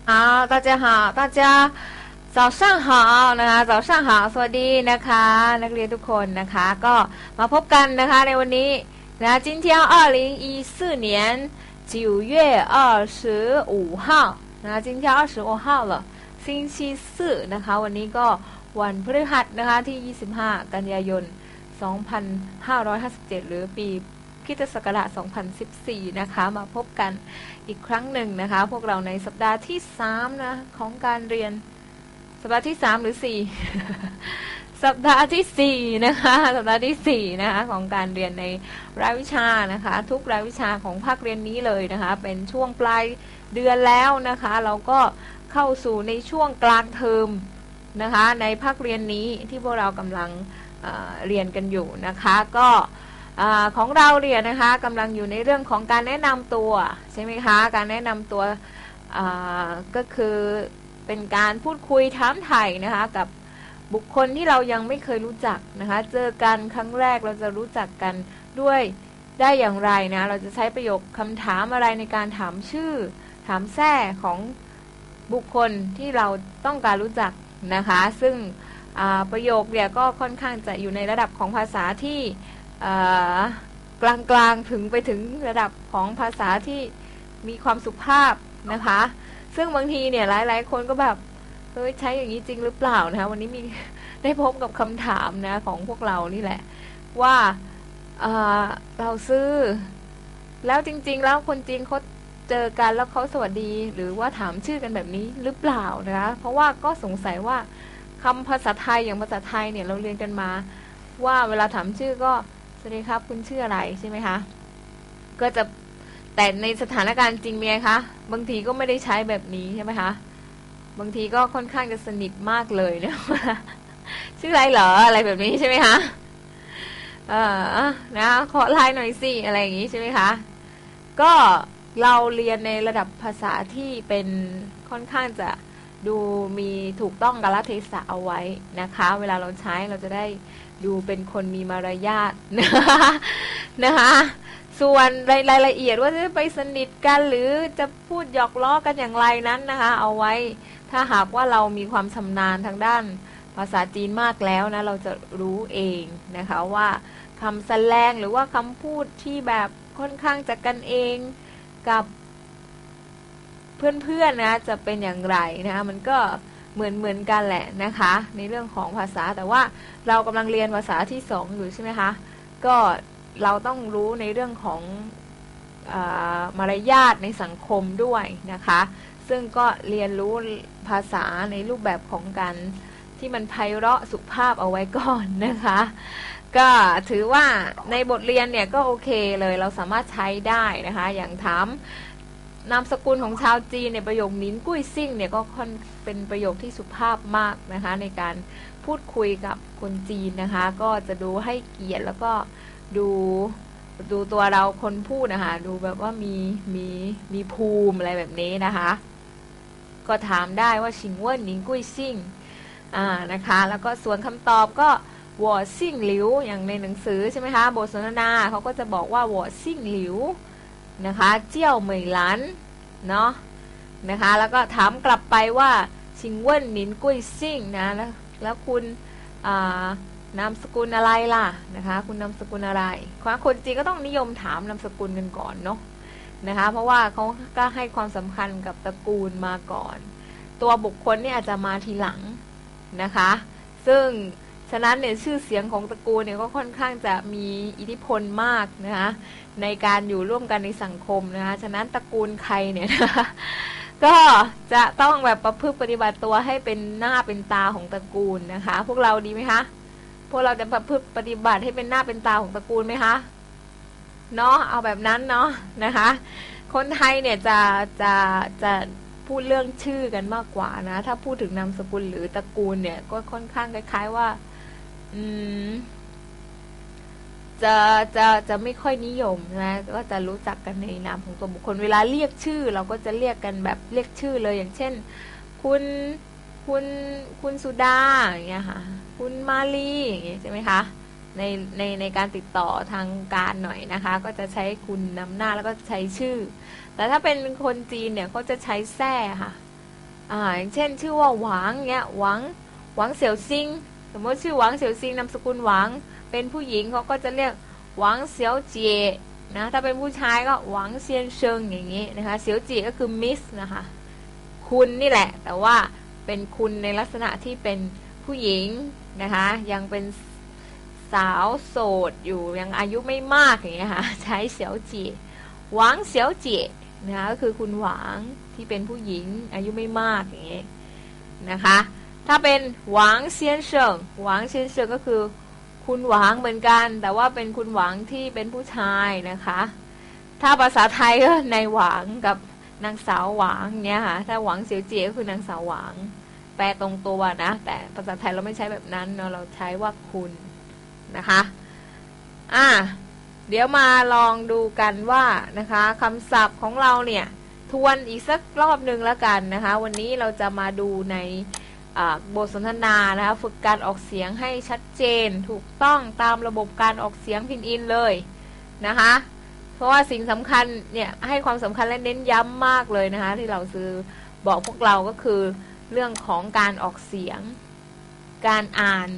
好，大家好，大家早上好นะคะ早上好สวัสดีนะคะนักเรียนทุกคนนะคะก็มาพบกันนะคะในวันนี้นะ今天2014年9月25号นะ今天25号了星期四นะคะวันนี้ก็วันพฤหัสนะคะที่25กันยายน2557หรือปีคริสตศักราช2014นะคะมาพบกันอีกครั้งหนึ่งนะคะพวกเราในสัปดาห์ที่3นะของการเรียนสัปดาห์ที่3หรือ4 สัปดาห์ที่4นะคะสัปดาห์ที่4นะคะของการเรียนในรายวิชานะคะทุกรายวิชาของภาคเรียนนี้เลยนะคะเป็นช่วงปลายเดือนแล้วนะคะเราก็เข้าสู่ในช่วงกลางเทอมนะคะในภาคเรียนนี้ที่พวกเรากำลังเรียนกันอยู่นะคะก็ของเราเรียนนะคะกำลังอยู่ในเรื่องของการแนะนำตัวใช่ไหมคะการแนะนำตัวก็คือเป็นการพูดคุยถามไถ่นะคะกับบุคคลที่เรายังไม่เคยรู้จักนะคะเจอกันครั้งแรกเราจะรู้จักกันด้วยได้อย่างไรนะเราจะใช้ประโยคคำถามอะไรในการถามชื่อถามแท้ของบุคคลที่เราต้องการรู้จักนะคะซึ่งประโยคเนี่ยก็ค่อนข้างจะอยู่ในระดับของภาษาที่กลางๆถึงไปถึงระดับของภาษาที่มีความสุภาพนะคะซึ่งบางทีเนี่ยหลายๆคนก็แบบเฮ้ยใช้อย่างนี้จริงหรือเปล่านะคะวันนี้มีได้พบกับคำถามนะของพวกเรานี่แหละว่าเราซื้อแล้วจริงๆแล้วคนจีนเขาเจอกันแล้วเขาสวัสดีหรือว่าถามชื่อกันแบบนี้หรือเปล่านะคะเพราะว่าก็สงสัยว่าคำภาษาไทยอย่างภาษาไทยเนี่ยเราเรียนกันมาว่าเวลาถามชื่อก็สวัสดีครับคุณชื่ออะไรใช่ไหมคะก็จะแต่ในสถานการณ์จริงมีไงคะบางทีก็ไม่ได้ใช้แบบนี้ใช่ไหมคะบางทีก็ค่อนข้างจะสนิทมากเลยนะชื่ออะไรเหรออะไรแบบนี้ใช่ไหมคะนะขอไลน์หน่อยสิอะไรอย่างนี้ใช่ไหมคะก็เราเรียนในระดับภาษาที่เป็นค่อนข้างจะดูมีถูกต้องกาลเทศะเอาไว้นะคะเวลาเราใช้เราจะได้ดูเป็นคนมีมารยาทนะคะส่วนรายละเอียดว่าจะไปสนิทกันหรือจะพูดหยอกล้อกันอย่างไรนั้นนะคะเอาไว้ถ้าหากว่าเรามีความชำนาญทางด้านภาษาจีนมากแล้วนะเราจะรู้เองนะคะว่าคำแสดงหรือว่าคำพูดที่แบบค่อนข้างจะกันเองกับเพื่อนๆนะจะเป็นอย่างไรนะคะมันก็เหมือนกันแหละนะคะในเรื่องของภาษาแต่ว่าเรากำลังเรียนภาษาที่2อยู่ใช่ไหมคะก็เราต้องรู้ในเรื่องของมารยาทในสังคมด้วยนะคะซึ่งก็เรียนรู้ภาษาในรูปแบบของการที่มันไพเราะสุภาพเอาไว้ก่อนนะคะก็ถือว่าในบทเรียนเนี่ยก็โอเคเลยเราสามารถใช้ได้นะคะอย่างถามนามสกุลของชาวจีนเนี่ยประโยคนิ้นกุ้ยซิ่งเนี่ยก็ค่อนเป็นประโยคที่สุภาพมากนะคะในการพูดคุยกับคนจีนนะคะก็จะดูให้เกียรติแล้วก็ดูตัวเราคนพูดนะคะดูแบบว่ามีภูมิอะไรแบบนี้นะคะก็ถามได้ว่าชิงเว่นนิ้นกุ้ยซิ่งนะคะแล้วก็ส่วนคำตอบก็หว่อซิ่งหลิวอย่างในหนังสือใช่ไหมคะบทสนทนาเขาก็จะบอกว่าหว่อซิ่งหลิวนะคะเจี้ยวเหมยหลันเนาะนะคะแล้วก็ถามกลับไปว่าชิงเว่นนินกุ้ยซิ่งนะแล้วคุณนามสกุลอะไรล่ะนะคะคุณนามสกุลอะไรคนจีนก็ต้องนิยมถามนามสกุลกันก่อนเนาะนะคะเพราะว่าเขาก็ให้ความสำคัญกับตระกูลมาก่อนตัวบุคคลนี่อาจจะมาทีหลังนะคะซึ่งฉะนั้นเนี่ยชื่อเสียงของตระกูลเนี่ยก็ค่อนข้างจะมีอิทธิพลมากนะคะในการอยู่ร่วมกันในสังคมนะคะฉะนั้นตระกูลใครเนี่ยนะคะก็จะต้องแบบประพฤติปฏิบัติตัวให้เป็นหน้าเป็นตาของตระกูลนะคะพวกเราดีไหมคะพวกเราจะประพฤติปฏิบัติให้เป็นหน้าเป็นตาของตระกูลไหมคะเนาะเอาแบบนั้นเนาะนะคะคนไทยเนี่ยจะพูดเรื่องชื่อกันมากกว่านะถ้าพูดถึงนามสกุลหรือตระกูลเนี่ยก็ค่อนข้างคล้ายๆว่าจะไม่ค่อยนิยมนะก็จะรู้จักกันในนามของตัวบุคคลเวลาเรียกชื่อเราก็จะเรียกกันแบบเรียกชื่อเลยอย่างเช่นคุณสุดาอย่างเงี้ยค่ะคุณมาลีอย่างเงี้ยใช่ไหมคะในการติดต่อทางการหน่อยนะคะก็จะใช้คุณนำหน้าแล้วก็ใช้ชื่อแต่ถ้าเป็นคนจีนเนี่ยเขาจะใช้แซ่ค่ะอย่างเช่นชื่อว่าหวังเงี้ยหวังเสี่ยวซิงสมมติชื่อหวังเสี่ยวซิงนามสกุลหวังเป็นผู้หญิงเขาก็จะเรียกหวังเสี่ยวเจี๋ยนะถ้าเป็นผู้ชายก็หวังเซียนเชิงอย่างนี้นะคะเสี่ยวเจี๋ยก็คือมิสนะคะคุณนี่แหละแต่ว่าเป็นคุณในลักษณะที่เป็นผู้หญิงนะคะยังเป็นสาวโสดอยู่ยังอายุไม่มากอย่างเงี้ยค่ะใช้เสี่ยวเจี๋ยหวังเสี่ยวเจี๋ยนะคะก็คือคุณหวังที่เป็นผู้หญิงอายุไม่มากอย่างเงี้ยนะคะถ้าเป็นหวังเซียนเฉิงหวังเซียนเฉิงก็คือคุณหวังเหมือนกันแต่ว่าเป็นคุณหวังที่เป็นผู้ชายนะคะถ้าภาษาไทยก็นายหวังกับนางสาวหวังเนี่ยค่ะถ้าหวังเสี่ยวเจี๋ยก็คือนางสาวหวังแปลตรงตัวนะแต่ภาษาไทยเราไม่ใช้แบบนั้นเนาะเราใช้ว่าคุณนะคะเดี๋ยวมาลองดูกันว่านะคะคำศัพท์ของเราเนี่ยทวนอีกสักรอบหนึ่งแล้วกันนะคะวันนี้เราจะมาดูในบทสนทนานะคะฝึกการออกเสียงให้ชัดเจนถูกต้องตามระบบการออกเสียงพินอินเลยนะคะเพราะว่าสิ่งสำคัญเนี่ยให้ความสำคัญและเน้นย้ำมากเลยนะคะที่เราซื้อบอกพวกเราก็คือเรื่องของการออกเสียงการอ่าน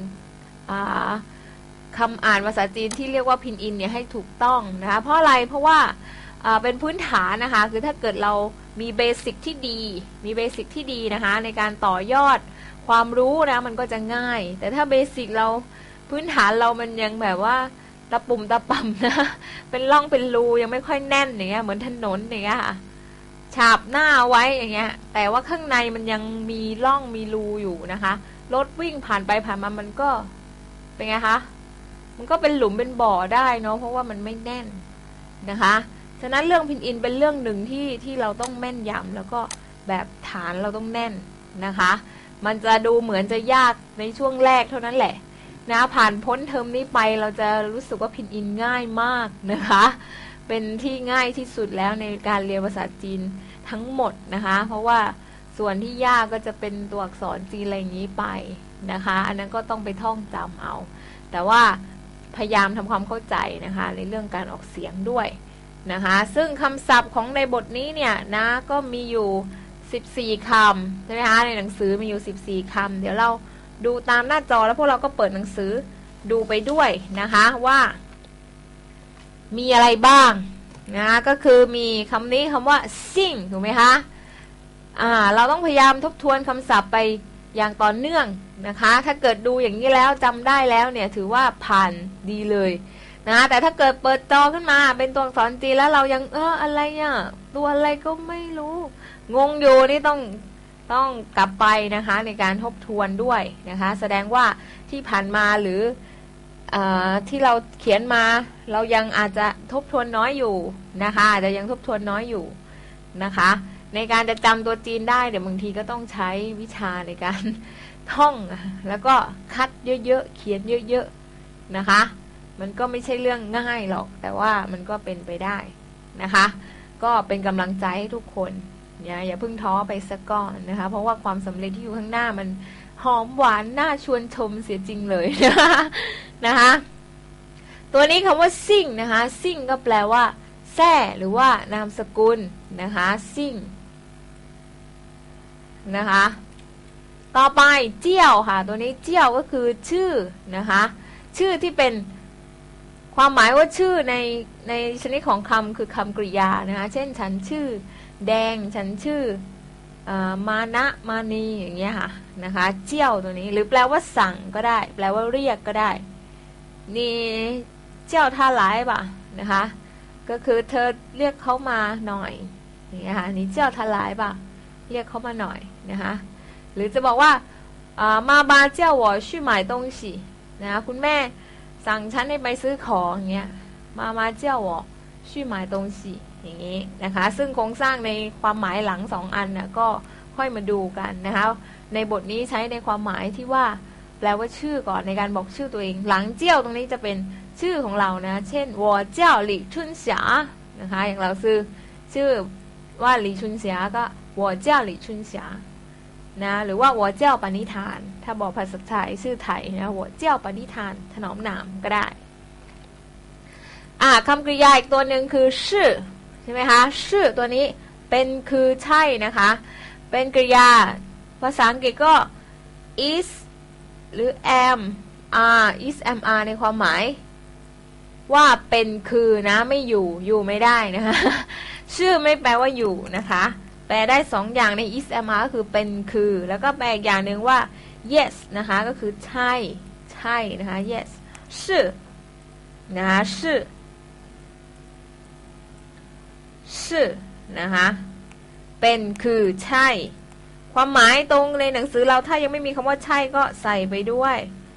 คำอ่านภาษาจีนที่เรียกว่าพินอินเนี่ยให้ถูกต้องนะคะเพราะอะไรเพราะว่าเป็นพื้นฐานนะคะคือถ้าเกิดเรามีเบสิกที่ดีนะคะในการต่อยอดความรู้นะมันก็จะง่ายแต่ถ้าเบสิกเราพื้นฐานเรามันยังแบบว่าตะปุ่มตะป่ำนะเป็นร่องเป็นรูยังไม่ค่อยแน่นอย่างเงี้ยเหมือนถนนอย่างเงี้ยฉาบหน้าไว้อย่างเงี้ยแต่ว่าข้างในมันยังมีร่องมีรูอยู่นะคะรถวิ่งผ่านไปผ่านมามันก็เป็นไงคะมันก็เป็นหลุมเป็นบ่อได้เนาะเพราะว่ามันไม่แน่นนะคะฉะนั้นเรื่องพินอินเป็นเรื่องหนึ่งที่เราต้องแม่นยำแล้วก็แบบฐานเราต้องแน่นนะคะมันจะดูเหมือนจะยากในช่วงแรกเท่านั้นแหละนะผ่านพ้นเทอมนี้ไปเราจะรู้สึกว่าพินอินง่ายมากนะคะเป็นที่ง่ายที่สุดแล้วในการเรียนภาษาจีนทั้งหมดนะคะเพราะว่าส่วนที่ยากก็จะเป็นตัวอักษรจีนอะไรอย่างนี้ไปนะคะอันนั้นก็ต้องไปท่องจำเอาแต่ว่าพยายามทำความเข้าใจนะคะในเรื่องการออกเสียงด้วยนะคะซึ่งคำศัพท์ของในบทนี้เนี่ยนะก็มีอยู่14คำใช่ไหมคะในหนังสือมีอยู่14คำเดี๋ยวเราดูตามหน้าจอแล้วพวกเราก็เปิดหนังสือดูไปด้วยนะคะว่ามีอะไรบ้างนะก็คือมีคำนี้คำว่าซิ่งถูกไหมคะเราต้องพยายามทบทวนคำศัพท์ไปอย่างต่อเนื่องนะคะถ้าเกิดดูอย่างนี้แล้วจำได้แล้วเนี่ยถือว่าผ่านดีเลยนะแต่ถ้าเกิดเปิดจอขึ้นมาเป็นตัวอักษรจีนแล้วเรายังอะไรอ่ะตัวอะไรก็ไม่รู้งงอยู่นี่ต้องกลับไปนะคะในการทบทวนด้วยนะคะแสดงว่าที่ผ่านมาหรือที่เราเขียนมาเรายังอาจจะทบทวนน้อยอยู่นะคะอาจจะยังทบทวนน้อยอยู่นะคะในการจะจำตัวจีนได้เดี๋ยวบางทีก็ต้องใช้วิชาในการท่องแล้วก็คัดเยอะๆเขียนเยอะๆนะคะมันก็ไม่ใช่เรื่องง่ายหรอกแต่ว่ามันก็เป็นไปได้นะคะก็เป็นกำลังใจให้ทุกคนอย่าเพิ่งท้อไปซะก่อนนะคะเพราะว่าความสำเร็จที่อยู่ข้างหน้ามันหอมหวานน่าชวนชมเสียจริงเลยนะคะตัวนี้คำว่าซิ่งนะคะซิ่งก็แปลว่าแซ่หรือว่านามสกุลนะคะซิ่งนะคะต่อไปเจี้ยวค่ะตัวนี้เจี้ยวก็คือชื่อนะคะชื่อที่เป็นความหมายว่าชื่อในชนิดของคำคือคำกริยานะคะเช่นฉันชื่อแดงฉันชื่อมานะมานีอย่างเงี้ยค่ะนะคะเจี้ยวตัวนี้หรือแปลว่าสั่งก็ได้แปลว่าเรียกก็ได้นี่เจี้ยวท่าหลายป่ะนะคะก็คือเธอเรียกเขามาหน่อยอย่างเงี้ยค่ะนี่เจี้ยวท่าหลายป่ะเรียกเขามาหน่อยนะคะหรือจะบอกว่ามาบาเจี้ยว我去买东西นะคะคุณแม่สั่งฉันให้ไปซื้อของอย่างเงี้ยมาเจี้ยว我去买东西อย่างนี้นะคะซึ่งโครงสร้างในความหมายหลัง2อันน่ะก็ค่อยมาดูกันนะคะในบทนี้ใช้ในความหมายที่ว่าแปลว่าชื่อก่อนในการบอกชื่อตัวเองหลังเจี้ยวตรงนี้จะเป็นชื่อของเรานะเช่น我叫李春霞นะคะอย่างเราชื่อว่า李春霞ก็我叫李春霞นะหรือว่า我叫ปณิธานถ้าบอกภาษาไทยชื่อไทยนะ我叫ปณิธานถนอมนามก็ได้คำกริยาอีกตัวหนึ่งคือชื่อใช่ไหมคะชื่อตัวนี้เป็นคือใช่นะคะเป็นกริยาภาษาอังกฤษก็ is หรือ am are is am are ในความหมายว่าเป็นคือนะไม่อยู่ไม่ได้นะคะชื่อไม่แปลว่าอยู่นะคะแปลได้2อย่างใน is am are ก็คือเป็นคือแล้วก็แปลอีกอย่างหนึ่งว่า yes นะคะก็คือใช่นะคะ yes 是นะคะ是นะคะเป็นคือใช่ความหมายตรงในหนังสือเราถ้ายังไม่มีคำว่าใช่ก็ใส่ไปด้วย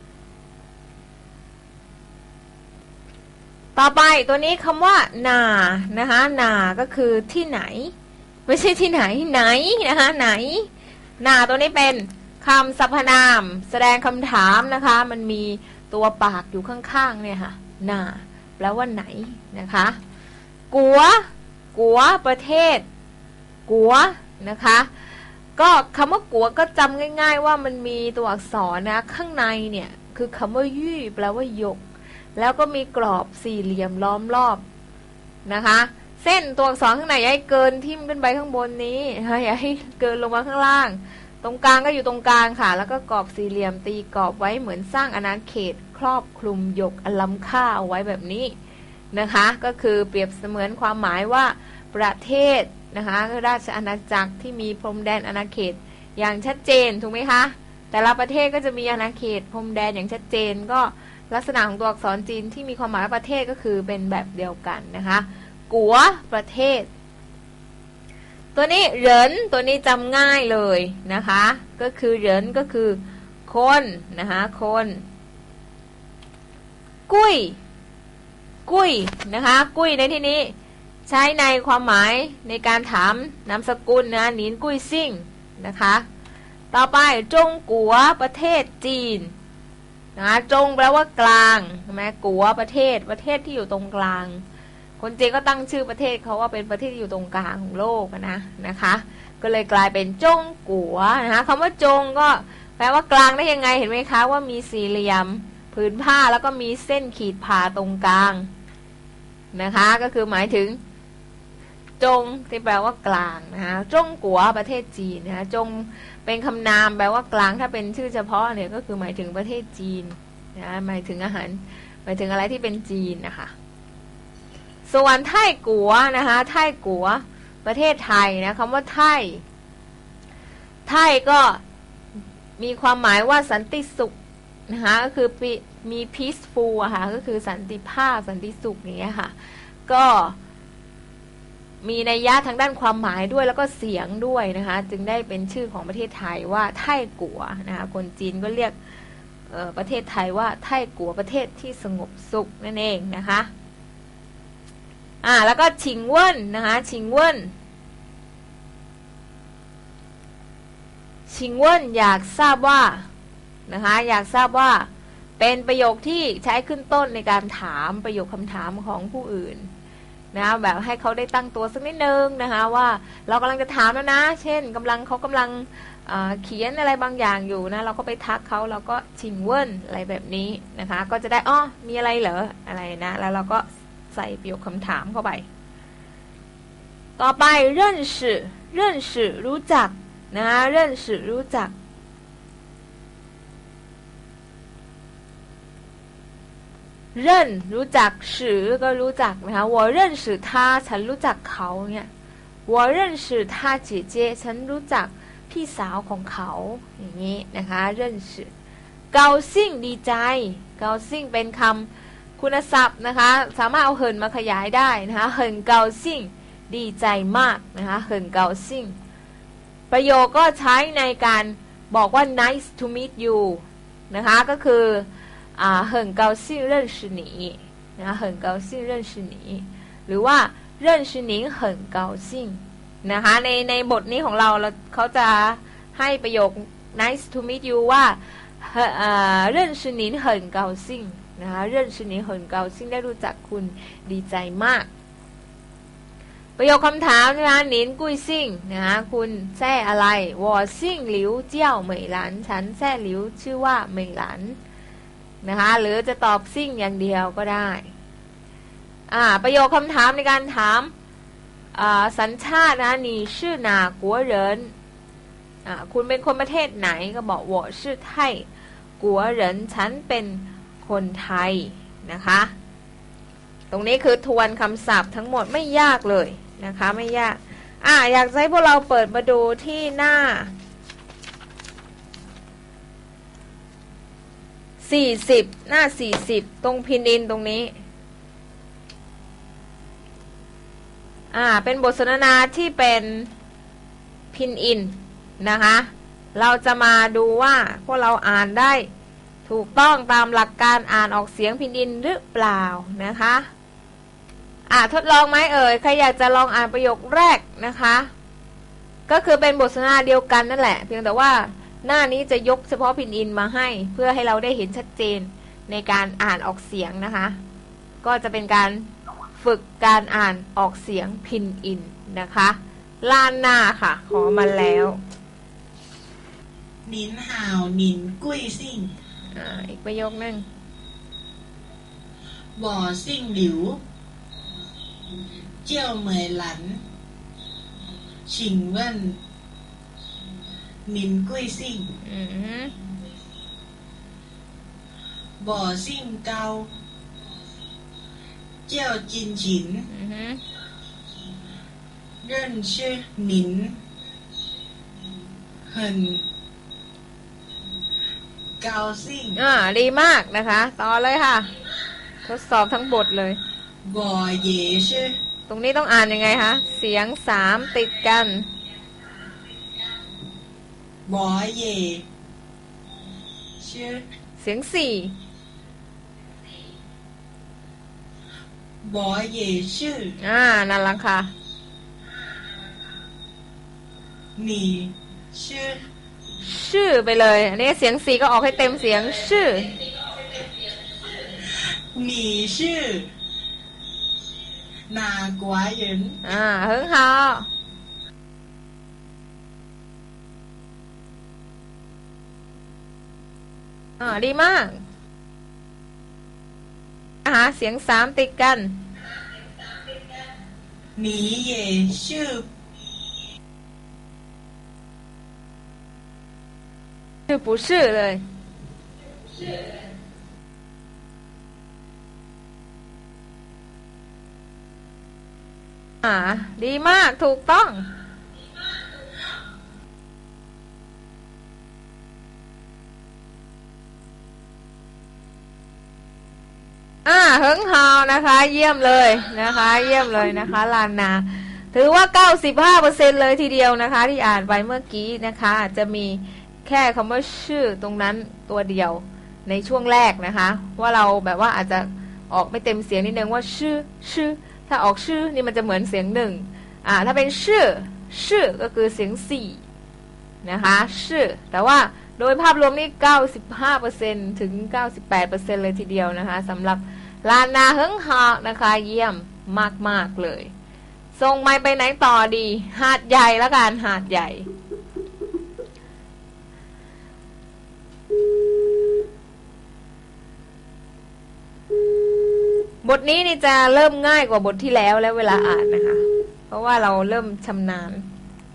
ต่อไปตัวนี้คำว่านานะคะนาก็คือที่ไหนไม่ใช่ที่ไหนนะคะไหนนาตัวนี้เป็นคำสรรพนามแสดงคำถามนะคะมันมีตัวปากอยู่ข้างๆเนี่ยค่ะนาแปลว่าไหนนะคะกัวประเทศกัวนะคะก็คำว่ากัวก็จำง่ายๆว่ามันมีตัวอักษรนะข้างในเนี่ยคือคำว่ายี่แปลว่าหยกแล้วก็มีกรอบสี่เหลี่ยมล้อมรอบนะคะเส้นตัวอักษรข้างในอย่าให้เกินทิ่มขึ้นไปข้างบนนี้อย่าให้เกินลงมาข้างล่างตรงกลางก็อยู่ตรงกลางค่ะแล้วก็กรอบสี่เหลี่ยมตีกรอบไว้เหมือนสร้างอาณาเขตครอบคลุมหยกอล้ำค่าเอาไว้แบบนี้นะคะก็คือเปรียบเสมือนความหมายว่าประเทศนะคะราชอาณาจักรที่มีพรมแดนอาณาเขตอย่างชัดเจนถูกไหมคะแต่ละประเทศก็จะมีอาณาเขตพรมแดนอย่างชัดเจนก็ลักษณะของตัวอักษรจีนที่มีความหมายว่าประเทศก็คือเป็นแบบเดียวกันนะคะกัวประเทศตัวนี้เหรินตัวนี้จำง่ายเลยนะคะก็คือเหรินก็คือคนนะคะคนกุ้ยนะคะกุ้ยในที่นี้ใช้ในความหมายในการถามนามสกุลนะหนินกุ้ยซิ่งนะคะต่อไปจงกัวประเทศจีนนะจงแปลว่ากลางใช่ไหมกัวประเทศที่อยู่ตรงกลางคนจีนก็ตั้งชื่อประเทศเขาว่าเป็นประเทศที่อยู่ตรงกลางของโลกนะคะก็เลยกลายเป็นจงกัวนะคะคำว่าจงก็แปลว่ากลางได้ยังไงเห็นไหมคะว่ามีสี่เหลี่ยมผืนผ้าแล้วก็มีเส้นขีดผ่าตรงกลางนะคะก็คือหมายถึงจงที่แปลว่ากลางนะคะจงกัวประเทศจีนนะคะจงเป็นคำนามแปลว่ากลางถ้าเป็นชื่อเฉพาะเนี่ยก็คือหมายถึงประเทศจีนนะหมายถึงอาหารหมายถึงอะไรที่เป็นจีนนะคะส่วนไทกัวนะคะไทกัวประเทศไทยนะคำว่าไทยก็มีความหมายว่าสันติสุขนะคะก็คือมี peaceful อะค่ะก็คือสันติภาพสันติสุขอย่างเงี้ยค่ะก็มีนัยยะทางด้านความหมายด้วยแล้วก็เสียงด้วยนะคะจึงได้เป็นชื่อของประเทศไทยว่าไทกัวนะคะคนจีนก็เรียกประเทศไทยว่าไทกัวประเทศที่สงบสุขนั่นเองนะคะแล้วก็ชิงเวินนะคะชิงเวินอยากทราบว่านะคะอยากทราบว่าเป็นประโยคที่ใช้ขึ้นต้นในการถามประโยคคำถามของผู้อื่นนะแบบให้เขาได้ตั้งตัวสักนิดนึงนะคะว่าเรากำลังจะถามแล้วนะเช่นเขากำลังเขียนอะไรบางอย่างอยู่นะเราก็ไปทักเขาเราก็ชิงเวินอะไรแบบนี้นะคะก็จะได้มีอะไรเหรออะไรนะแล้วเราก็ใส่ประโยคคำถามเข้าไปต่อไปเร่นสื่อรู้จักนะเร่นสื่อรู้จักเร่นรู้จักสื่อก็รู้จักนะคะ我认识他ฉันรู้จักเขาเนี่ย我认识他姐姐ฉันรู้จักพี่สาวของเขาอย่างนี้นะคะเร่นสื่อเกาซิ่งดีใจเกาซิ่งเป็นคำคุณศัพท์นะคะสามารถเอาเหินมาขยายได้นะคะเหินเกาซิ่งดีใจมากนะคะเหินเกาซิ่งประโยคก็ใช้ในการบอกว่า nice to meet you นะคะก็คือ很高兴认识你นะ很高兴认识你หรือว่า认识您很高兴นะคะในบทนี้ของเราเขาจะให้ประโยค nice to meet you ว่า认识您很高兴นะคะ认识您很高兴ได้รู้จักคุณดีใจมากประโยคคำถามนะคะหนินกุ้ยซิ่งนะคะคุณแซ่อะไร我姓刘叫美兰ฉันแซ่หลิวชื่อว่าเหมยหลันนะคะหรือจะตอบซิ่งอย่างเดียวก็ได้ประโยคคำถามในการถามสัญชาตินะ你是哪国人คุณเป็นคนประเทศไหนก็บอก我是泰国人ฉันเป็นคนไทยนะคะตรงนี้คือทวนคำศัพท์ทั้งหมดไม่ยากเลยนะคะไม่ยากอยากให้พวกเราเปิดมาดูที่หน้า40หน้า40ตรงพินอินตรงนี้เป็นบทสนทนาที่เป็นพินอินนะคะเราจะมาดูว่าพวกเราอ่านได้ถูกต้องตามหลักการอ่านออกเสียงพินอินหรือเปล่านะคะทดลองไหมเอ่ยใครอยากจะลองอ่านประโยคแรกนะคะก็คือเป็นบทสนทนาเดียวกันนั่นแหละเพียงแต่ว่าหน้านี้จะยกเฉพาะพินอินมาให้เพื่อให้เราได้เห็นชัดเจนในการอ่านออกเสียงนะคะก็จะเป็นการฝึกการอ่านออกเสียงพินอินนะคะล้านหน้าค่ะขอมาแล้วนินฮาวนินกุ้ยซิ่งอีกประโยคนึงบ่อซิ่งหลิวเจ้าเหมยหลันชิงเว่นนินกุ้ยซิ่งบ่อซิ่งเกาเจ้าจินฉินเร่นชื่อหนินเหินเกาซิ่งดีมากนะคะต่อเลยค่ะทดสอบทั้งบทเลยบ่อเย่ชื่อตรงนี้ต้องอ่านยังไงคะเสียง3ติดกันบ่อเย่ชื่อเสียง4 บ่อเย่ชื่อนั่นละค่ะ你ชื่อไปเลยอันนี้เสียง4ก็ออกให้เต็มเสียงชื่อ你是哪国人很好ดีมากเสียง3ติดกัน你也是不是เลยดีมากถูกต้องเฮิงฮาวนะคะเยี่ยมเลยนะคะเยี่ยมเลยนะคะลานนาถือว่า 95% เลยทีเดียวนะคะที่อ่านไปเมื่อกี้นะคะจะมีแค่คำว่าชื่อตรงนั้นตัวเดียวในช่วงแรกนะคะว่าเราแบบว่าอาจจะออกไม่เต็มเสียงนิดนึงว่าชื่อถ้าออกชื่อนี่มันจะเหมือนเสียง1ถ้าเป็นชื่อก็คือเสียง4นะคะชื่อแต่ว่าโดยภาพรวมนี่ 95% ถึง 98% เลยทีเดียวนะคะสำหรับลานนาเฮิงฮานะคะเยี่ยมมากๆเลยส่งไมค์ไปไหนต่อดีหาดใหญ่ละกันหาดใหญ่บทนี้นี่จะเริ่มง่ายกว่าบทที่แล้วและเวลาอ่านนะคะเพราะว่าเราเริ่มชำนาญ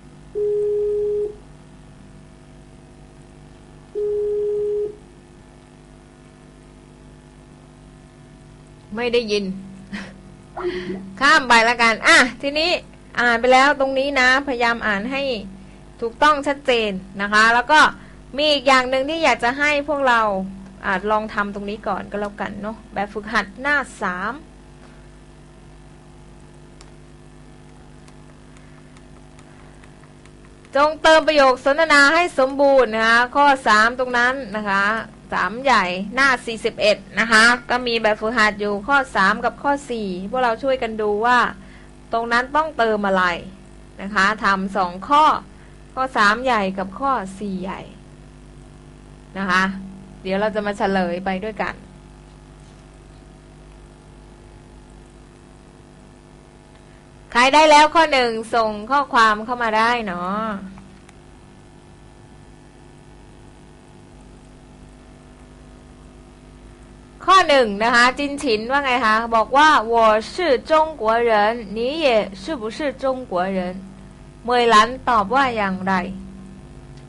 ไม่ได้ยินข้ามไปแล้วกันทีนี้อ่านไปแล้วตรงนี้นะพยายามอ่านให้ถูกต้องชัดเจนนะคะแล้วก็มีอีกอย่างหนึ่งที่อยากจะให้พวกเราลองทำตรงนี้ก่อนก็แล้วกันเนาะแบบฝึกหัดหน้า3จงเติมประโยคสนทนาให้สมบูรณ์นะคะข้อ3ตรงนั้นนะคะ3ใหญ่หน้า41นะคะก็มีแบบฝึกหัดอยู่ข้อ3กับข้อ4พวกเราช่วยกันดูว่าตรงนั้นต้องเติมอะไรนะคะทำ2ข้อ3ใหญ่กับข้อ4ใหญ่นะคะเดี๋ยวเราจะมาเฉลยไปด้วยกันใครได้แล้วข้อ1ส่งข้อความเข้ามาได้เนาะข้อ1นะคะจินฉินว่าไงคะบอกว่า我是中国人你也是不是中国人เมยหลันตอบว่าอย่างไร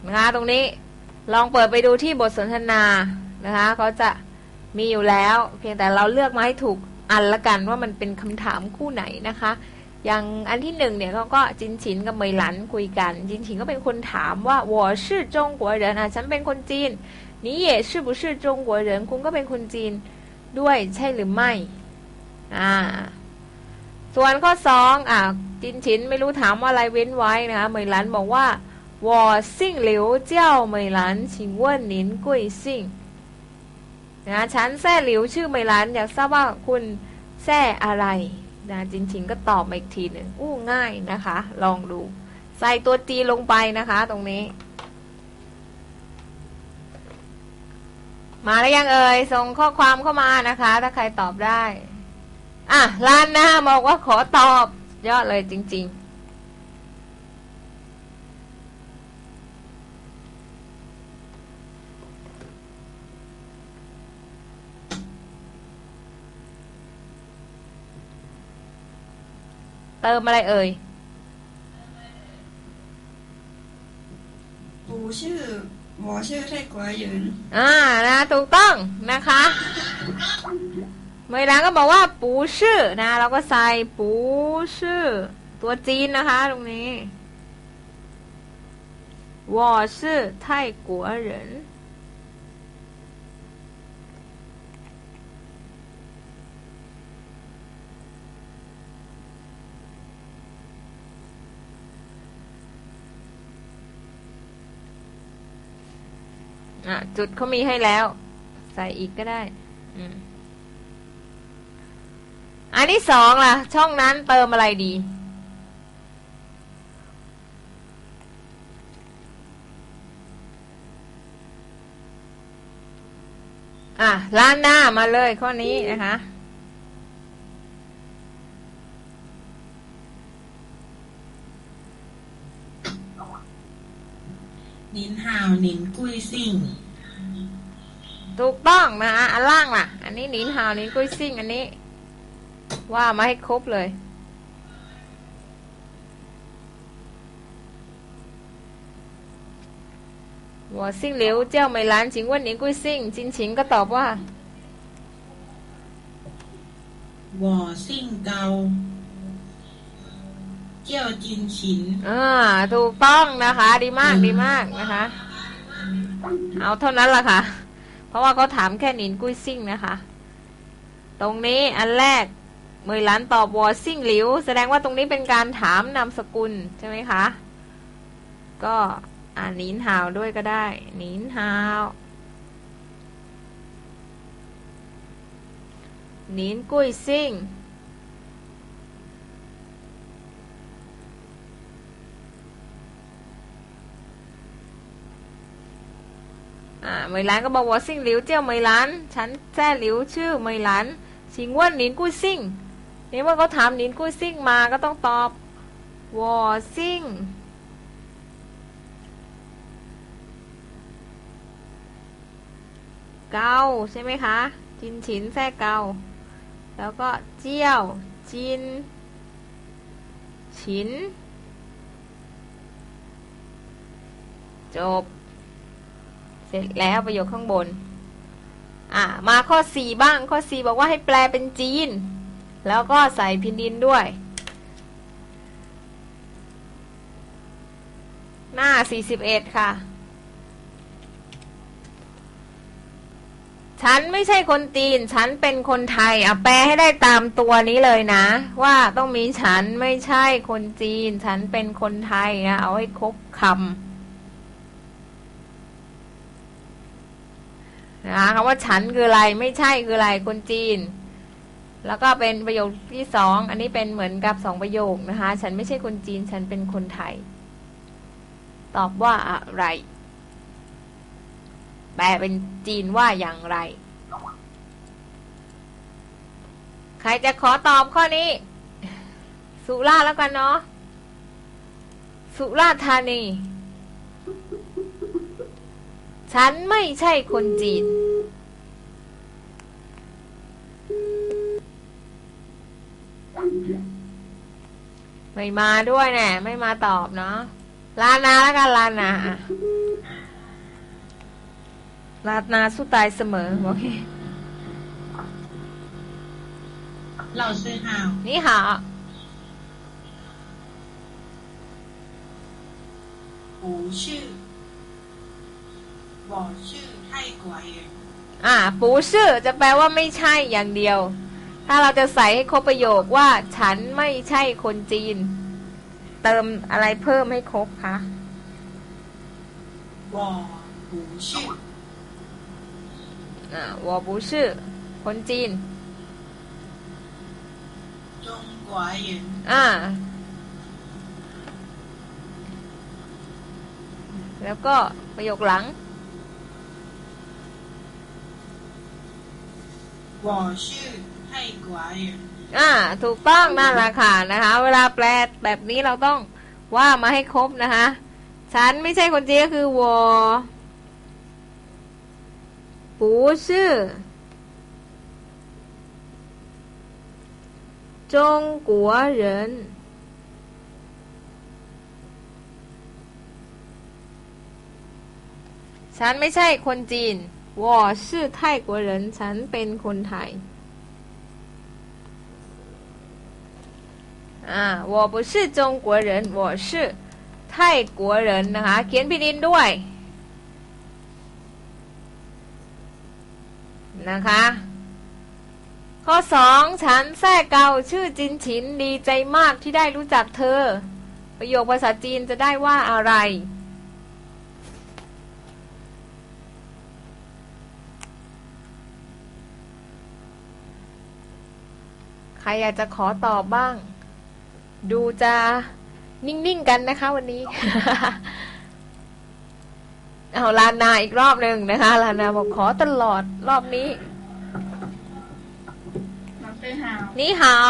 นะคะตรงนี้ลองเปิดไปดูที่บทสนทนานะคะเขาจะมีอยู่แล้วเพียงแต่เราเลือกมาให้ถูกอันละกันว่ามันเป็นคำถามคู่ไหนนะคะอย่างอันที่หนึ่งเนี่ยเขาก็จินฉินกับเหมยหลันคุยกันจินฉินก็เป็นคนถามว่า我是中国人ฉันเป็นคนจีน你也是不是中国人คุณก็เป็นคนจีนด้วยใช่หรือไม่ส่วนข้อ2จินฉินไม่รู้ถามว่าอะไรเว้นไว้นะคะเหมยหลันบอกว่า我姓刘叫เหมยหลัน请问您贵姓นะฉันแซ่หลิวชื่อเหมยหลันอยากทราบว่าคุณแซ่อะไรนะจินฉินก็ตอบมาอีกทีหนึ่งง่ายนะคะลองดูใส่ตัวจีลงไปนะคะตรงนี้มาแล้วยังเอ่ยส่งข้อความเข้ามานะคะถ้าใครตอบได้ลานนะบอกว่าขอตอบยอดเลยจริงๆเติมอะไรเอ่ย不是我是泰国人นะถูกต้องนะคะเมยหลันก็บอกว่าปูชื่อนะเราก็ใส่ปูชื่อตัวจีนนะคะตรงนี้我是泰国人จุดเขามีให้แล้วใส่อีกก็ได้อันที่2ล่ะช่องนั้นเติมอะไรดีล้านหน้ามาเลยข้อนี้นะคะนินฮาวนินกุ้ยซิ่งถูกต้องนะคะอันล่างล่ะอันนี้นินฮาวนินกุ้ยซิ่งอันนี้ว่ามาให้ครบเลย我姓刘叫美兰请问您贵姓จินฉินก็ตอบว่า我姓高เจ้าจินฉินถูกต้องนะคะดีมากนะคะเอาเท่านั้นล่ะค่ะเพราะว่าเขาถามแค่หนินกุ้ยซิ่งนะคะตรงนี้อันแรกเหมยหลันตอบวอซิ่งหลิวแสดงว่าตรงนี้เป็นการถามนามสกุลใช่ไหมคะก็หนินฮาวด้วยก็ได้หนินฮาวหนินกุ้ยซิ่งเหมยหลันก็บอกว่าซิ่งหลิวเจ้าเหมยหลันฉันแซ่หลิวชื่อเหมยหลันชิงว่าหนินกุ้ยซิ่งนี่เมื่อเขาถามหนินกุ้ยซิ่งมาก็ต้องตอบวอซิ่งเกาใช่ไหมคะจินฉินแซ่เกาแล้วก็เจี้ยวจินฉินจบเสร็จแล้วประโยคข้างบนมาข้อ4บ้างข้อ4บอกว่าให้แปลเป็นจีนแล้วก็ใส่พินดินด้วยหน้า41ค่ะฉันไม่ใช่คนจีนฉันเป็นคนไทยแปลให้ได้ตามตัวนี้เลยนะว่าต้องมีฉันไม่ใช่คนจีนฉันเป็นคนไทยนะเอาให้ครบคำนะคะคำว่าฉันคืออะไรไม่ใช่คืออะไรคนจีนแล้วก็เป็นประโยคที่2อันนี้เป็นเหมือนกับ2ประโยคนะคะฉันไม่ใช่คนจีนฉันเป็นคนไทยตอบว่าอะไรแปลเป็นจีนว่าอย่างไรใครจะขอตอบข้อนี้สุราษฎร์แล้วกันเนาะสุราษฎร์ธานีฉันไม่ใช่คนจีนไม่มาด้วยแน่ไม่มาตอบเนาะลานาแล้วกันลานาลานาสู้ตายเสมอโอเค老师好你好不是我是泰国人ปูชื่อจะแปลว่าไม่ใช่อย่างเดียวถ้าเราจะใส่ให้ครบประโยคว่าฉันไม่ใช่คนจีนเติมอะไรเพิ่มให้ครบคะ我不是我不是คนจีน中国人แล้วก็ประโยคหลัง我是泰国人ถูกต้องนั่นแหละค่ะนะคะเวลาแปลแบบนี้เราต้องว่ามาให้ครบนะคะฉันไม่ใช่คนจีนก็คือ我不是中国人ฉันไม่ใช่คนจีน我是泰国人ฉันเป็นคนไทย我不是中国人我是泰国人นะคะเขียนผิดดินด้วยนะคะข้อ2ฉันแท้เกาชื่อจินฉินดีใจมากที่ได้รู้จักเธอประโยคภาษาจีนจะได้ว่าอะไรใครอยากจะขอตอบบ้างดูจะนิ่งๆกันนะคะวันนี้ เอาลานาอีกรอบหนึ่งนะคะลานาบอกขอตลอดรอบนี้นี่ฮาว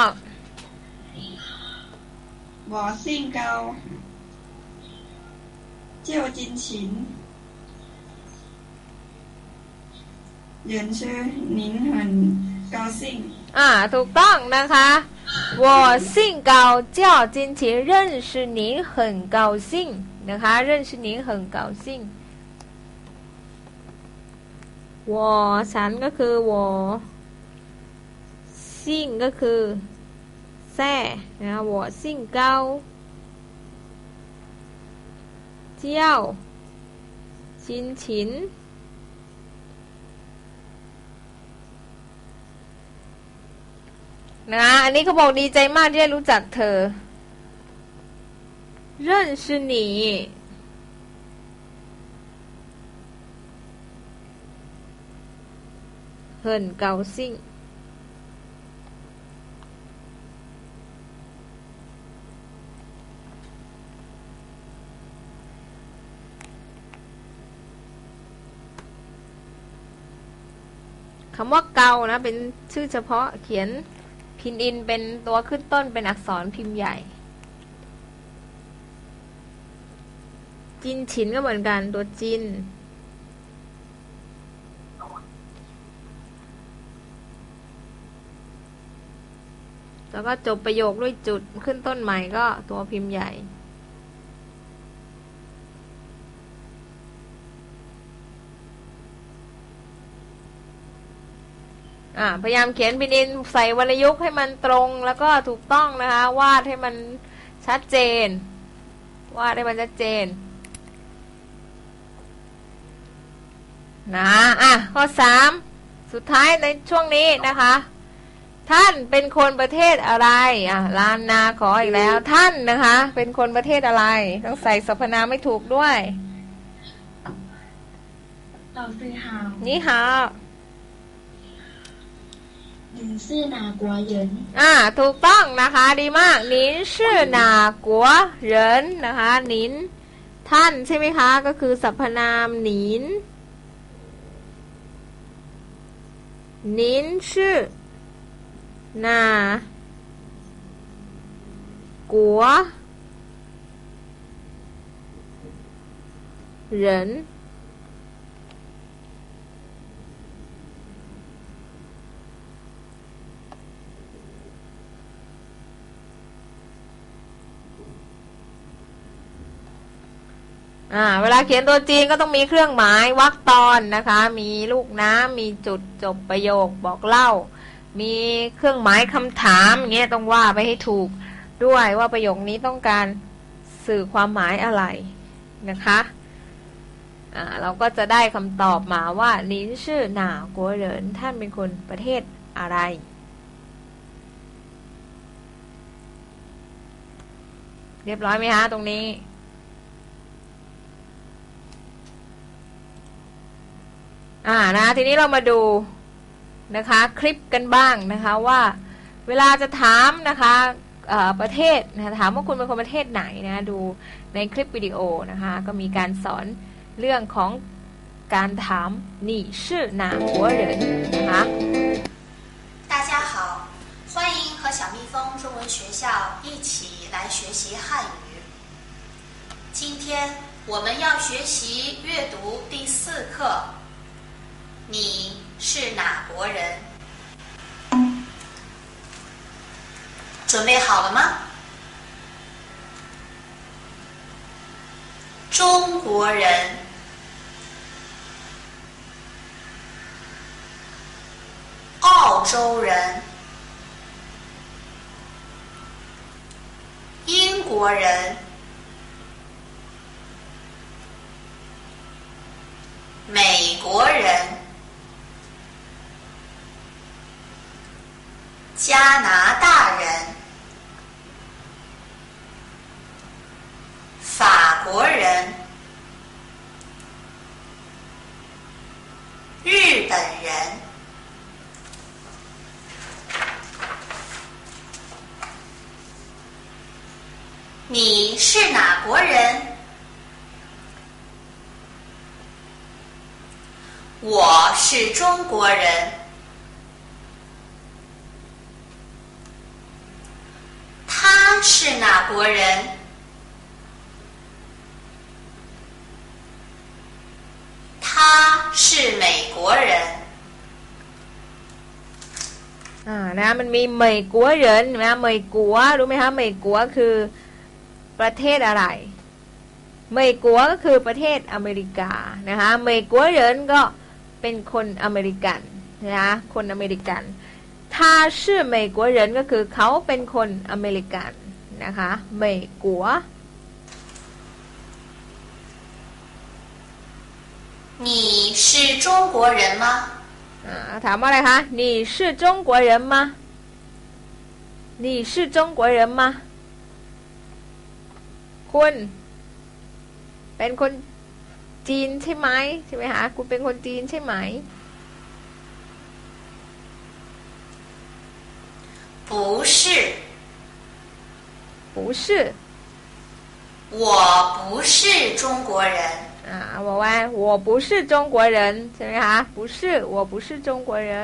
我姓高叫金琴人说您很高兴ถูกต้องนะคะ我姓高叫金琴认识您很高兴นะคะ认识您很高兴我ฉันก็คือ我ซิ่งก็คือแซ่นะคะ我姓高叫金琴นะอันนี้เขาบอกดีใจมากที่ได้รู้จักเธอ认识你很高兴คำว่าเกานะเป็นชื่อเฉพาะเขียนพินอินเป็นตัวขึ้นต้นเป็นอักษรพิมพ์ใหญ่จินฉินก็เหมือนกันตัวจินแล้วก็จบประโยคด้วยจุดขึ้นต้นใหม่ก็ตัวพิมพ์ใหญ่พยายามเขียนพินอินใส่วรรณยุกต์ให้มันตรงแล้วก็ถูกต้องนะคะวาดให้มันชัดเจนนะข้อ3สุดท้ายในช่วงนี้นะคะท่านเป็นคนประเทศอะไรลานนาขออีกแล้วท่านนะคะเป็นคนประเทศอะไรต้องใส่สรรพนามไม่ถูกด้วยนี่ฮะ您是哪国人ถูกต้องนะคะดีมาก您是哪国人นะคะนินท่านใช่ไหมคะก็คือสรรพนามนินนินชื่อ哪国人เวลาเขียนตัวจีนก็ต้องมีเครื่องหมายวรรคตอนนะคะมีลูกน้ำมีจุดจบประโยคบอกเล่ามีเครื่องหมายคำถามอย่างเงี้ยต้องว่าไปให้ถูกด้วยว่าประโยคนี้ต้องการสื่อความหมายอะไรนะคะเราก็จะได้คำตอบมาว่า您是哪国人ท่านเป็นคนประเทศอะไรเรียบร้อยไหมคะตรงนี้นะทีนี้เรามาดูนะคะคลิปกันบ้างนะคะว่าเวลาจะถามนะคะประเทศนะถามว่าคุณเป็นคนประเทศไหนนะดูในคลิปวิดีโอนะคะก็มีการสอนเรื่องของการถาม你是哪国人นะคะ大家好，欢迎和小蜜蜂中文学校一起来学习汉语。今天我们要学习阅读第4课。你是哪国人？准备好了吗？中国人，澳洲人，英国人，美国人，加拿大人，法国人，日本人。你是哪国人？我是中国人。他是哪国人？他是美国人。 นะมันมีเหมยกัวเหรินนะเหมยกัวรู้ไหมคะเหมยกัวคือประเทศอะไรเหมยกัวก็คือประเทศอเมริกานะคะเหมยกัวเหรินก็เป็นคนอเมริกันนะคะคนอเมริกันถ้าชื่อเหมยกัวเหรินก็คือเขาเป็นคนอเมริกันนะคะเหมยกัว你是中国人吗？ ถามว่าอะไรคะ你是中国人吗你是中国人吗คุณเป็นคนจีนใช่ไหมใช่ไหมคะคุณเป็นคนจีนใช่ไหม不是不是我不是中国人บอกว่า我不是中国人ใช่ไหมคะ不是我不是中国人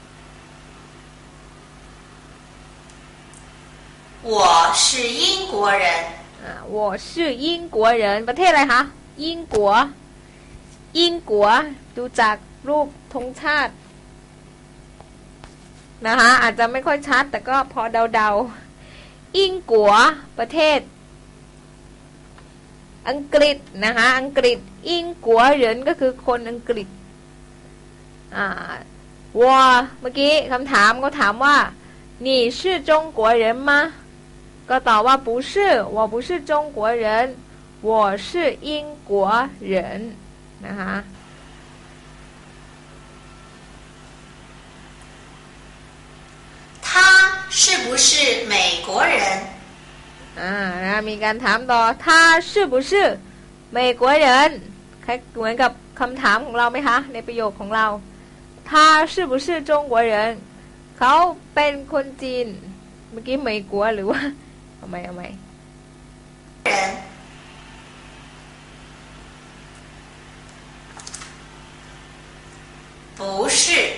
我是英国人我是英国人ประเทศอะไรคะ英国英国ดูจากรูปธงชาตินะคะอาจจะไม่ค่อยชัดแต่ก็พอเดาๆ英国ประเทศอังกฤษนะคะอังกฤษอิงกัวเหรินก็คือคนอังกฤษวัวเมื่อกี้คำถามก็ถามว่า你是中国人吗ก็ตอบว่า不是我不是中国人我是英国人นะคะ他是不是美国人นะมีการถามต่อ他是不是美国人เหมือนกับคำถามของเราไหมคะในประโยคของเรา他是不是中国人เขาเป็นคนจีนเมื่อกี้ไม่กัวหรือว่าเอาไหม不是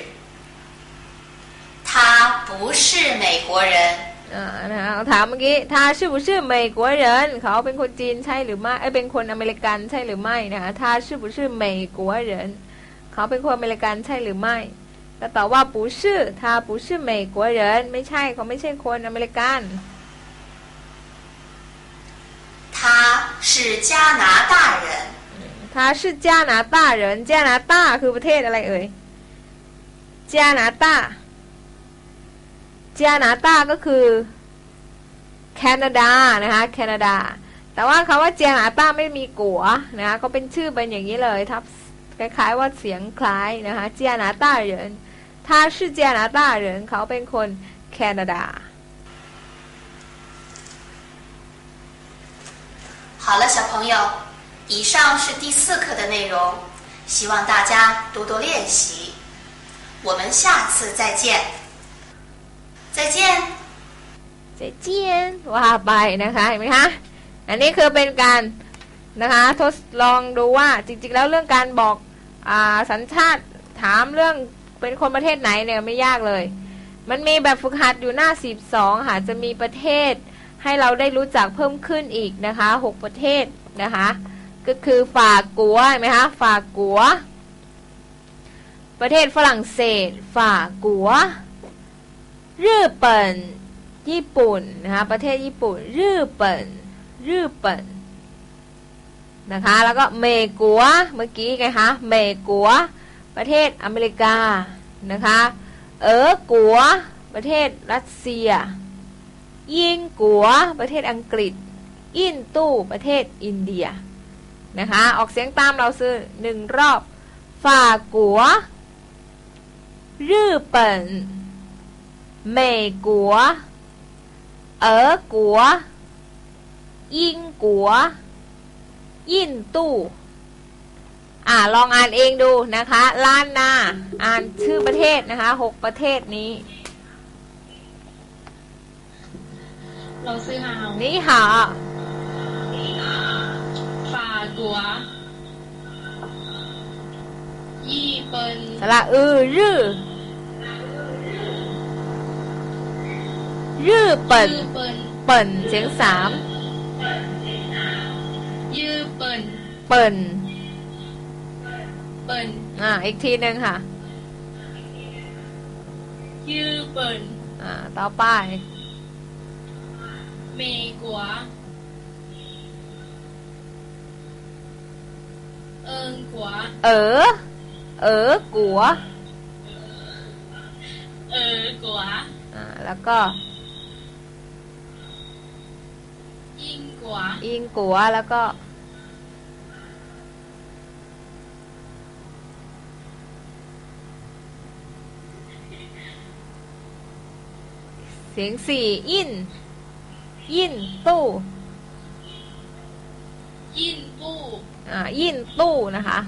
他不是美国人ถามเมื่อกี้他是不是美国人เขาเป็นคนจีนใช่หรือไม่เป็นคนอเมริกันใช่หรือไม่นะคะ他是不是美国人เขาเป็นคนอเมริกันใช่หรือไม่ก็ตอบว่า不是他不是美国人ไม่ใช่เขาไม่ใช่คนอเมริกัน他是加拿大人他是加拿大人加拿大คือประเทศอะไรเอ่ย加拿大加拿大ก็คือแคนาดานะคะแคนาดาแต่ว่าคำว่า加拿大ไม่มีกัวนะคะเขาเป็นชื่อเป็นอย่างนี้เลยทับคล้ายๆว่าเสียงคล้ายนะคะ加拿大人他是加拿大人เขาเป็นคนแคนาดา好了，小朋友，以上是第4课的内容，希望大家多多练习。我们下次再见，再见。 再见ว่าไปนะคะเห็นไหมคะอันนี้คือเป็นการนะคะทดลองดูว่าจริงๆแล้วเรื่องการบอกสัญชาติถามเรื่องเป็นคนประเทศไหนเนี่ยไม่ยากเลยมันมีแบบฝึกหัดอยู่หน้า42ค่ะจะมีประเทศให้เราได้รู้จักเพิ่มขึ้นอีกนะคะ6ประเทศนะคะก็คือฝากัวเห็นไหมคะฝากัวประเทศฝรั่งเศสฝากัวญี่ปุ่นญี่ปุ่นนะคะประเทศญี่ปุ่นญี่ปุ่นนะคะแล้วก็เมกัวเมื่อกี้ไงคะเมกัวประเทศอเมริกานะคะกัวประเทศรัสเซียยิงกัวประเทศอังกฤษอินตู้ประเทศอินเดียนะคะออกเสียงตามเราซื้อ1รอบฝากัวญี่ปุ่นเมกัวกัวยิงกัวยินตู้ลองอ่านเองดูนะคะล้านนาอ่านชื่อประเทศนะคะ6ประเทศนี้เราซื้อหาวนี่หา法国ญี่ปุ่นสระรื่อเปิ่นเปิ่นเสียง3 ญี่ปุ่นเปิ่นเปิ่นอีกทีนึงค่ะญี่ปุ่นต่อไป美国กัวกัวกัวแล้วก็ยิงกัวแล้วก็เสียง4ยินตู้ยินตู้นะคะ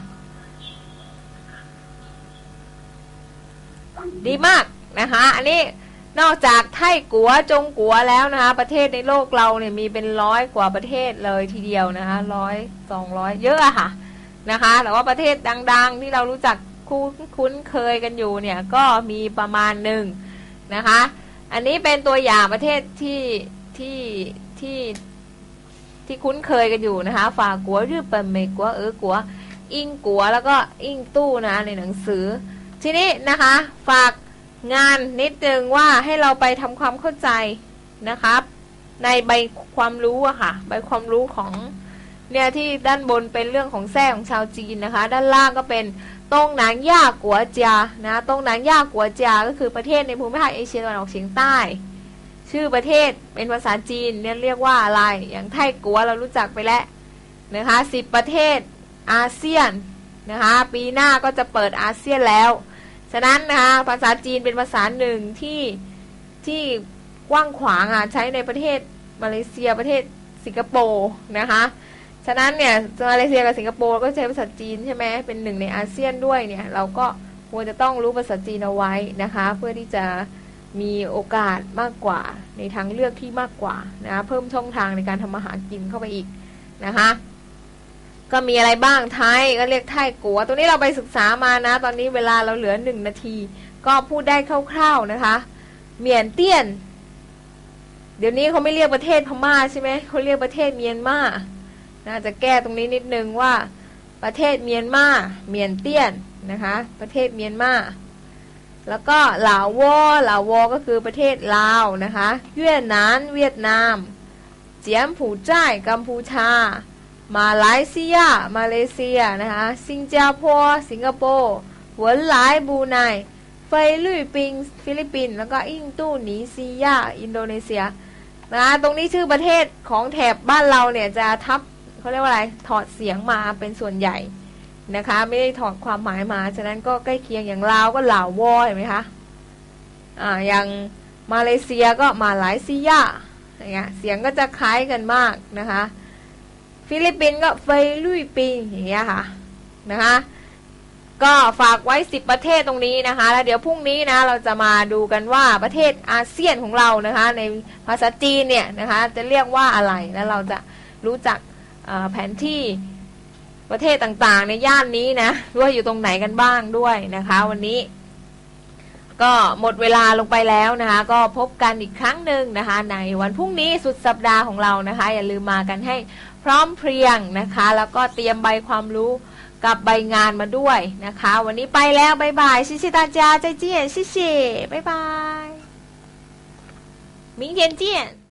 ดีมากนะคะอันนี้นอกจากไทกัวจงกัวแล้วนะคะประเทศในโลกเราเนี่ยมีเป็น100 กว่าประเทศเลยทีเดียวนะคะ100-200เยอะอะค่ะนะคะแต่ว่าประเทศดังๆที่เรารู้จักคุ้นเคยกันอยู่เนี่ยก็มีประมาณหนึ่งนะคะอันนี้เป็นตัวอย่างประเทศที่คุ้นเคยกันอยู่นะคะฝากัวญี่ปุ่นเมกัวกัวอิงกัวแล้วก็อิงตู้นะในหนังสือทีนี้นะคะฝากงานนิดนึงว่าให้เราไปทำความเข้าใจนะครับในใบความรู้อะค่ะใบความรู้ของเนี่ยที่ด้านบนเป็นเรื่องของแท้ของชาวจีนนะคะด้านล่างก็เป็นตงหนานย่ากัวเจียนะตงหนานย่ากัวเจียก็คือประเทศในภูมิภาคเอเชียตะวันออกเฉียงใต้ชื่อประเทศเป็นภาษาจีนเนี่ยเรียกว่าอะไรอย่างไทกัวเรารู้จักไปแล้วนะคะ10ประเทศอาเซียนนะคะปีหน้าก็จะเปิดอาเซียนแล้วฉะนั้นนะคะภาษาจีนเป็นภาษาหนึ่งที่กว้างขวางใช้ในประเทศมาเลเซียประเทศสิงคโปร์นะคะฉะนั้นเนี่ยมาเลเซียกับสิงคโปร์ก็ใช้ภาษาจีนใช่ไหมเป็นหนึ่งในอาเซียนด้วยเนี่ยเราก็ควรจะต้องรู้ภาษาจีนเอาไว้นะคะเพื่อที่จะมีโอกาสมากกว่าในทางเลือกที่มากกว่านะเพิ่มช่องทางในการทำอาหารกินเข้าไปอีกนะคะก็มีอะไรบ้างไทยก็เรียกไทกัวตัวนี้เราไปศึกษามานะตอนนี้เวลาเราเหลือ1 นาทีก็พูดได้คร่าวๆนะคะเมียนเตี้ยนเดี๋ยวนี้เขาไม่เรียกประเทศพม่าใช่ไหมเขาเรียกประเทศเมียนมาน่าจะแก้ตรงนี้นิดนึงว่าประเทศเมียนมาเมียนเตี้ยนนะคะประเทศเมียนมาแล้วก็ลาวอก็คือประเทศลาวนะคะเวียดนามเจียมผู่จ้ายกัมพูชามาเลเซียนะคะสิงคโปร์สิงคโปร์หวนหลายบรูไนฟิลิปปินส์แล้วก็อินโดนีเซียนะตรงนี้ชื่อประเทศของแถบบ้านเราเนี่ยจะทับเขาเรียกว่าอะไรถอดเสียงมาเป็นส่วนใหญ่นะคะไม่ได้ถอดความหมายมาฉะนั้นก็ใกล้เคียงอย่างลาวก็ลาววอเห็นไหมคะอย่างมาเลเซียก็มาเลเซียอย่างเงี้ยเสียงก็จะคล้ายกันมากนะคะฟิลิปปินส์ก็ฟิลิปปินส์อย่างเงี้ยค่ะนะคะก็ฝากไว้10ประเทศตรงนี้นะคะแล้วเดี๋ยวพรุ่งนี้นะเราจะมาดูกันว่าประเทศอาเซียนของเรานะคะในภาษาจีนเนี่ยนะคะจะเรียกว่าอะไรแล้วเราจะรู้จักแผนที่ประเทศต่างๆในย่านนี้นะว่าอยู่ตรงไหนกันบ้างด้วยนะคะวันนี้ก็หมดเวลาลงไปแล้วนะคะก็พบกันอีกครั้งหนึ่งนะคะในวันพรุ่งนี้สุดสัปดาห์ของเรานะคะอย่าลืมมากันให้พร้อมเพรียงนะคะแล้วก็เตรียมใบความรู้กับใบงานมาด้วยนะคะวันนี้ไปแล้วบ๊ายบายชิชิตาจาใจเจียนชิชิบ๊ายบาย明天见